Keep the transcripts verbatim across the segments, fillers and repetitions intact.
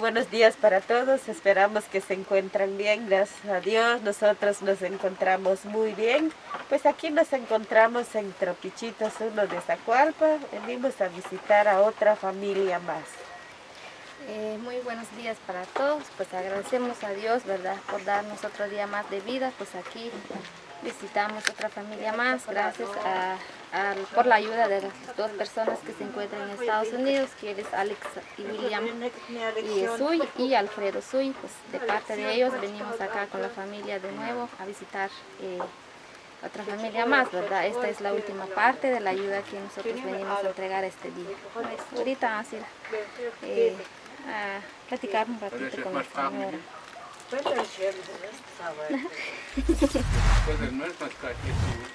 buenos días para todos. Esperamos que se encuentran bien, gracias a Dios. Nosotros nos encontramos muy bien. Pues aquí nos encontramos en Tropichitos uno de Zacualpa. Venimos a visitar a otra familia más. Eh, muy buenos días para todos. Pues agradecemos a Dios, ¿verdad?, por darnos otro día más de vida. Pues aquí visitamos otra familia más, gracias a, a, por la ayuda de las dos personas que se encuentran en Estados Unidos, que es Alex y William y Suy y Alfredo Suy. Pues de parte de ellos venimos acá con la familia de nuevo a visitar eh, otra familia más, ¿verdad? Esta es la última parte de la ayuda que nosotros venimos a entregar este día. Pues ahorita vamos a ir eh, a platicar un ratito con la señora. Pues el no es más casi.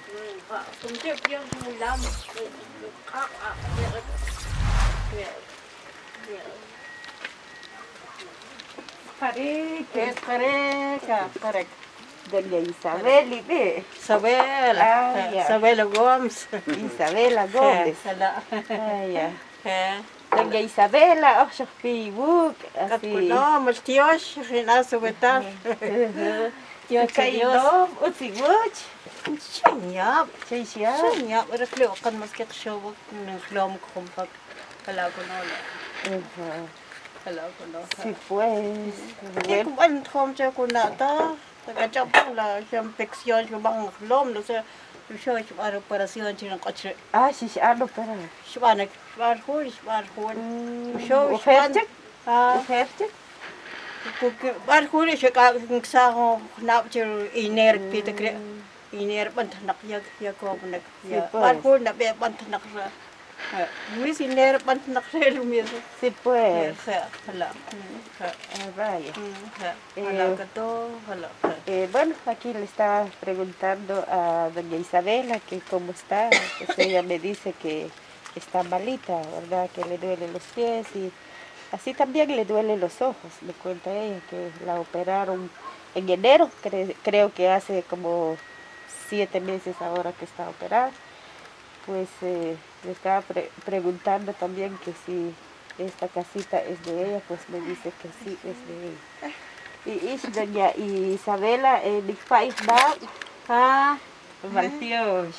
Pareja, pareja, pareja. Doña Isabel, ¿ve? Isabel, ah, Isabel Gómez. Isabela Gómez. Ah, ya. Doña Isabela, oh, yo Facebook, así. No, mas tíos, renazo betar. Tíos, tíos. Utsiguch. Chanyap, Chayshia. chanyap. Era kleo kan mas kek show ng klom kumpak. Kala ko no. Kala ko no. Sí, pues. Bueno, an thom cha ko na ta. Taga cha la infección ko bang klom no sa. Show ich war operación chin coche. Ah, sí, ah, no, pero. Shbanek, shbar hol, shbar hol. Show ich Ofertje? Ah, Ofertje? Bar hol ich ka sa ko nap chir iner pita kre. Iner bant nak yak yak ko nak. Bar hol na be bant nak. Luis iner bant nak rel mi. Sí, pues. Hala. Ah, vaya. Hala ka to, hala. Eh, bueno, aquí le estaba preguntando a doña Isabela que cómo está. Pues ella me dice que está malita, ¿verdad? Que le duelen los pies y así también le duelen los ojos. Me cuenta ella que la operaron en enero, cre creo que hace como siete meses ahora que está operada. Pues eh, le estaba pre preguntando también que si esta casita es de ella, pues me dice que sí es de ella. Y es doña Isabela, eh, mi país va, ah, Maltios.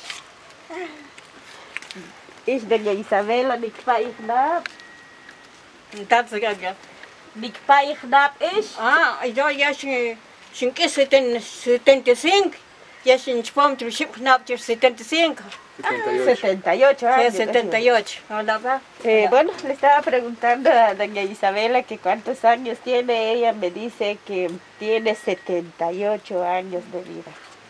Es doña Isabela, mi país va, Dat ze ga. mi país va es. Ah, yo ya sin sin que setenta y cinco. Ya sin spam tu ship knap tu setenta y cinco. setenta y ocho años. setenta y ocho. Hola, va. Eh, bueno, le estaba preguntando a doña Isabela que cuántos años tiene. Ella me dice que tiene setenta y ocho años de vida.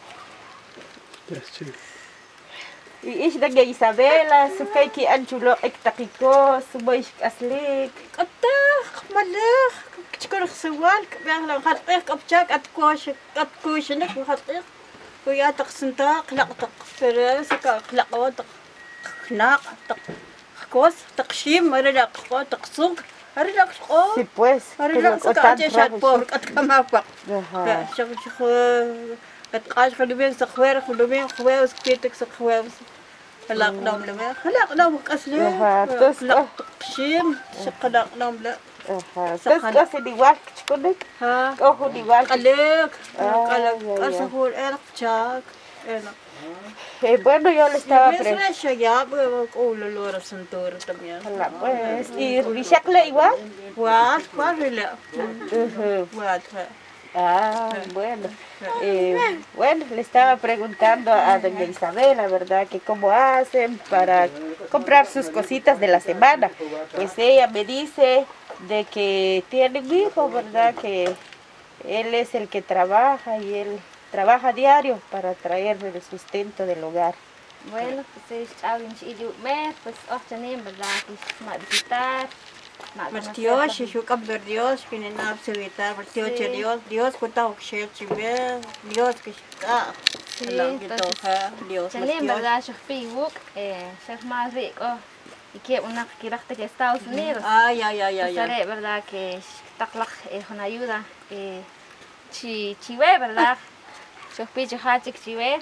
Y es doña Isabela, su feiki anchulo ektakiko, su boish aslik. Ata, malak. Chikor khswal, bang khatik abchak at kosh at kosh nak khatik. Kuya tak sinta klaq tak fere saka klaq wa tak knaq tak kos tak shim marila ko tak suk. Marila ko. Sí, pues. Marila saka aje shat por at kamapak. Ajá. Shak shak at qash khulubin sakhwer khulubin khwaus kitek sakhwaus. Khalaq nam la khalaq nam qasli. Ajá. Entonces, shim shaqlaq nam la. ajá. Entonces hacen igual que chikonek. Ha. Ojo igual. Qalek. Ah, Qalek. ya, ya. Asahur el chak. Ena. Eh, bueno, yo le estaba preguntando. Mesra ya bu ko lolora santor también. Pues, y Rishakle igual. Wat, wat rila. Ujú. Wat. Ah, bueno. Eh, bueno, le estaba preguntando a doña Isabela, ¿verdad? Que cómo hacen para comprar sus cositas de la semana. Pues ella me dice de que tiene un hijo, ¿verdad? Que él es el que trabaja y él trabaja diario para traerme el sustento del hogar. Bueno, pues es algo me pues obtener, ¿verdad? Pues visitar. Dios, yo cambiar Dios, que no nada se evita, Dios, Dios, Dios, cuenta o que se ve, Dios que está. Sí, entonces, Dios, tenemos, ¿verdad? Yo Facebook, eh, soy más rico y que una que que Estados Unidos. Ah, ya, ya, ya, ya. Pues, ¿verdad? Que está es una ayuda. Eh, chi, chive, ¿verdad? Yo pido hachik chive.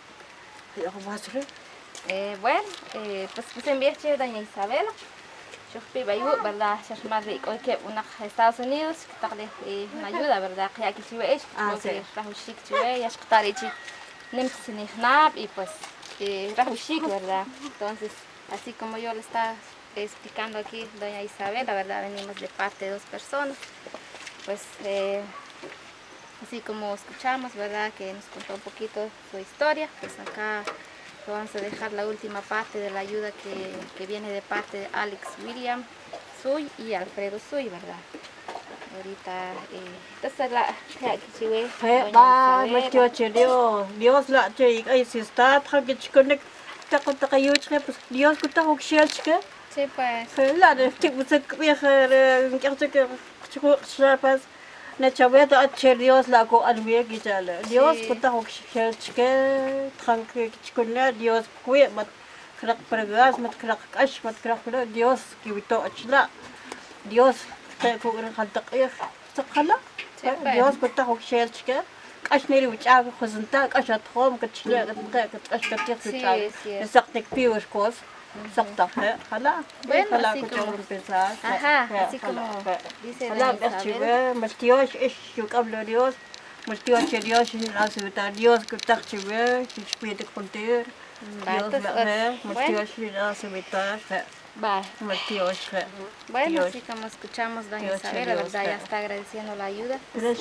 Eh, bueno, eh, pues pues envié a doña Isabela. Shukpi bayu, ¿verdad? Shashmar rico, que una Estados Unidos, que tal vez una ayuda, ¿verdad? Que aquí se ve, porque Rahushik se ve, ya escuchar y Nimps y pues Rahushik, ¿verdad? Entonces, así como yo le estaba explicando aquí, doña Isabel, la verdad, venimos de parte de dos personas, pues eh, así como escuchamos, ¿verdad? Que nos contó un poquito su historia, pues acá vamos a dejar la última parte de la ayuda que, que viene de parte de Alex William Suy y Alfredo Suy, ¿verdad? Ahorita, eh, entonces la Fe ba matio cherio Dios la che ay si está que chicone ta ko ta kayo che pues Dios ko ta ko chike sí, pues fe la de tipo se que que que chico chapas na chaveta che Dios la ko alwe ki jale Dios ko ta ko chike tranque chicone Dios kue mat krak pergas mat krak ash mat krak Dios ki wito achla Dios te ko ran khaltak ay sakhala Dios ko ta ko chike Ashnery which I was in tak, I shot home, got clear at the deck, I shot the Saktik Pius course, Sakta, Hala, Hala, Pesar, ajá, así como dice Hala, Chive, Mastiosh, you come to Dios, Mastiosh, Dios, as with our Dios, good touch you wear, you speak the contour, Dios, Mastiosh, as with our Va. Mastiosh. Bueno, así como escuchamos, doña Isabel, la verdad ya está agradeciendo la ayuda.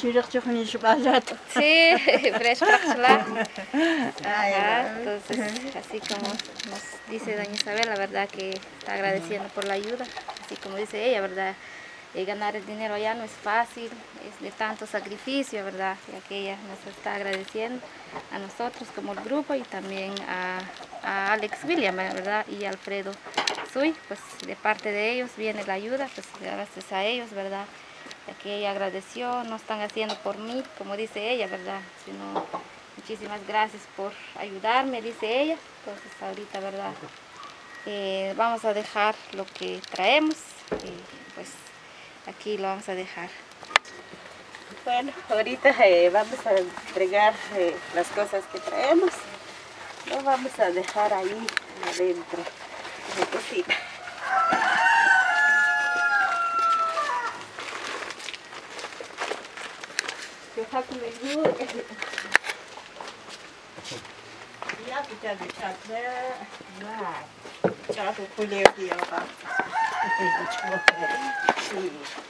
Sí, fresco. Entonces, así como nos dice doña Isabel, la verdad que está agradeciendo por la ayuda. Así como dice ella, ¿verdad? Eh, ganar el dinero allá no es fácil, es de tanto sacrificio, ¿verdad? Ya que ella nos está agradeciendo a nosotros como el grupo y también a, a Alex William, ¿verdad? Y Alfredo Suy, pues de parte de ellos viene la ayuda, pues gracias a ellos, ¿verdad? Ya que ella agradeció, no están haciendo por mí, como dice ella, ¿verdad? Sino muchísimas gracias por ayudarme, dice ella. Entonces ahorita, ¿verdad? Eh, vamos a dejar lo que traemos, eh, pues aquí lo vamos a dejar. Bueno, ahorita eh, vamos a entregar eh, las cosas que traemos. Lo vamos a dejar ahí adentro, en la cocina. Yo saco mi luz. Ya que te ha dicho, ya que fue el día, Sí.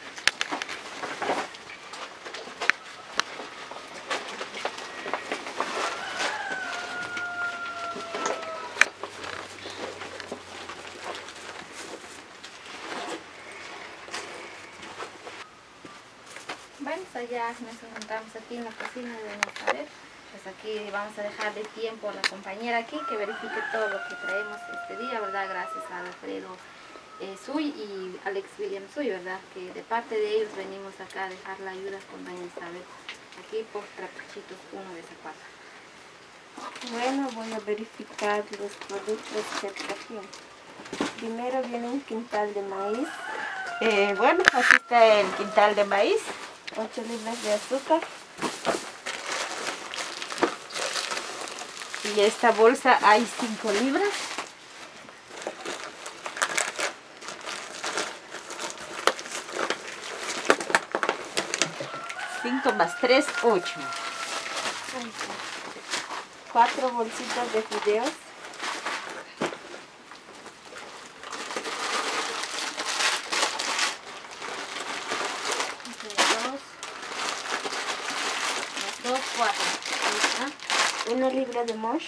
Bueno, pues ya nos encontramos aquí en la cocina de doña Isabel. Pues aquí vamos a dejar de tiempo a la compañera aquí que verifique todo lo que traemos este día, ¿verdad? Gracias a Alfredo eh, Suy y Alex William Suy, ¿verdad? Que de parte de ellos venimos acá a dejar la ayuda con doña Isabel. Aquí por Trapichitos uno de Zacuata. Bueno, voy a verificar los productos que traje. Primero viene un quintal de maíz. Eh, bueno, aquí está el quintal de maíz. ocho libras de azúcar. Y esta bolsa hay cinco libras. cinco más tres, ocho. cuatro bolsitas de fideos. Dos, cuatro. Una libra de mosh.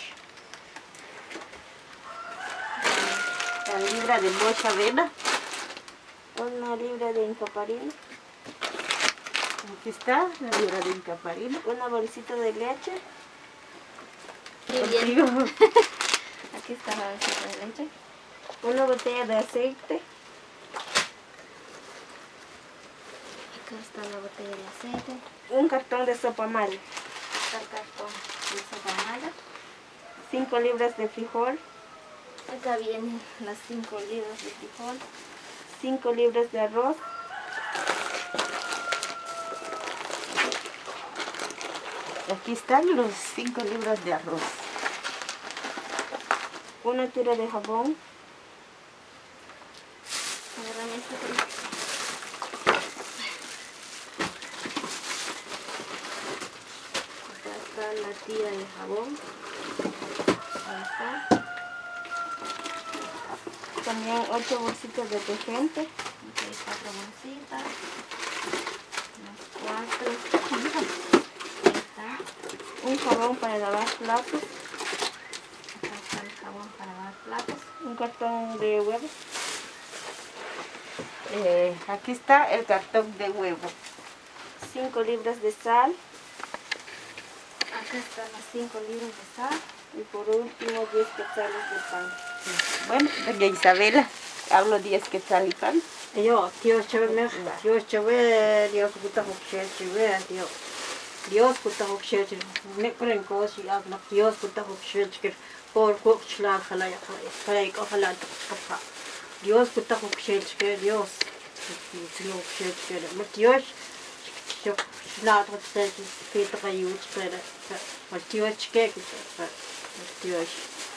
La libra de mosh avena. Una libra de incaparina. Aquí está la libra de incaparina. Una bolsita de leche. Muy bien. Aquí está la bolsita de leche. Una botella de aceite. Acá está la botella de aceite. Un cartón de sopa mala. El cartón de sopa mala. cinco libras de frijol. Acá vienen las cinco libras de frijol. cinco libras de arroz. Aquí están los cinco libras de arroz. Una tira de jabón. Agarramos la tira de jabón. Ahí está. También ocho bolsitas de detergente. Aquí hay cuatro bolsitas. Unas cuatro. Ahí está. Un jabón para lavar platos. Acá está el jabón para lavar platos. Un cartón de huevos. Eh, aquí está el cartón de huevo. cinco libras de sal. Acá están las cinco libras de sal. Y por último diez quetzales de pan. Bueno, doña Isabela, hablo diez quetzal y pan. Yo, Dios chévere, Dios chévere, Dios puta hoxer chévere, Dios. Dios puta hoxer chévere. Ne pren kosi agna Dios puta hoxer chévere. Por kochla khala ya khala ya khala khala. Dios puta hoxer chévere, Dios. Dios hoxer chévere. Mas Dios yo la otra vez que te cayó chévere. Mas Dios chévere. Dios.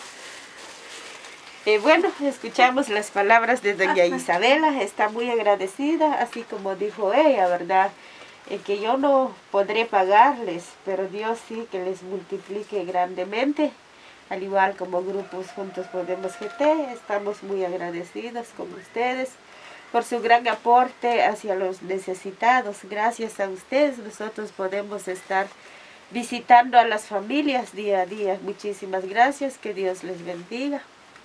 Eh, bueno, escuchamos las palabras de doña Isabela, está muy agradecida, así como dijo ella, ¿verdad? Eh, que yo no podré pagarles, pero Dios sí que les multiplique grandemente, al igual como Grupos Juntos Podemos G T, estamos muy agradecidos con ustedes por su gran aporte hacia los necesitados. Gracias a ustedes nosotros podemos estar visitando a las familias día a día. Muchísimas gracias, que Dios les bendiga.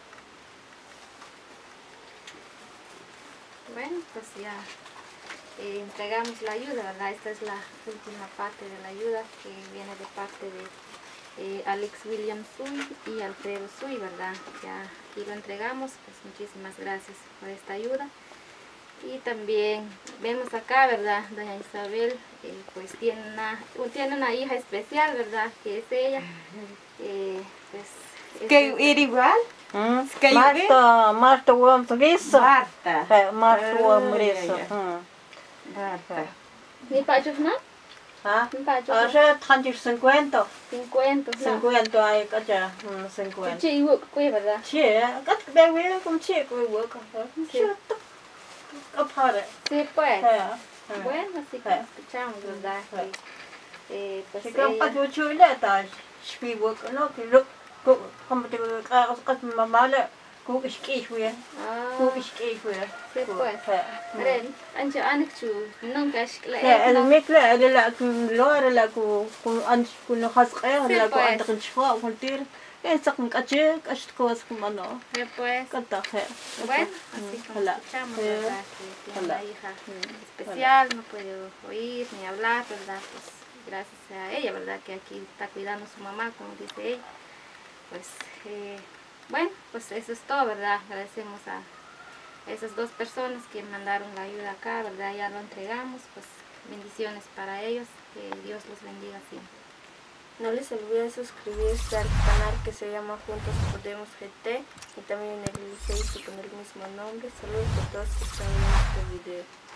Bueno, pues ya eh, entregamos la ayuda, ¿verdad? Esta es la última parte de la ayuda que viene de parte de eh, Alex William Sui y Alfredo Sui, ¿verdad? Ya aquí lo entregamos, pues muchísimas gracias por esta ayuda. Y también vemos acá, ¿verdad? Doña Isabel, eh, pues tiene una, tiene una hija especial, ¿verdad? Que es ella. Eh, pues, ¿Que es- ir igual? Hmm. ¿Que ir Marta, Marta wam tagisa. Marta. Ha, Marta wam Ah, resa. ya, ya. Hmm. Marta. Ni pachos, ¿no? Ha? Ni pachos. Ahora tantos cincuenta. cincuenta, ¿no? cincuenta ay cacha, hmm, cincuenta. Chị vợ quê ¿verdad? Che, cắt bé bé cũng che coi vừa cả. Che. Ấp hả? Sí, pues. Ha. Bueno, así que Ah. escuchamos, ¿verdad? Que, eh, pues Chỉ cần ella- bắt vô chơi là ta spi work nó cái lúc cũng không được cái cái mà mà là cũng cái cái vui Ah, cũng cái cái vui sí, pues. Ren, ancho ancho, nunca es la لا أنا ميكلا أنا لا كن لورا لا كو كن أنش كن خاص قيا لا كو pues. أنت كن شفاء كن تير إيه سكن كأشي كأشت كوس كم أنا Sí, pues. كنت خير Bueno, así como Hola. escuchamos, Sí. ¿verdad? Que tiene Hola. una hija especial, no puede oír ni hablar, ¿verdad? Pues gracias a ella, ¿verdad? Que aquí está cuidando a su mamá, como dice ella. Pues, eh, bueno, pues eso es todo, ¿verdad? Agradecemos a esas dos personas que mandaron la ayuda acá, ¿verdad? Ya lo entregamos, pues bendiciones para ellos, que Dios los bendiga siempre. No les olviden suscribirse al canal que se llama Juntos Podemos G T y también en el Facebook con el mismo nombre. Saludos a todos que están viendo este video.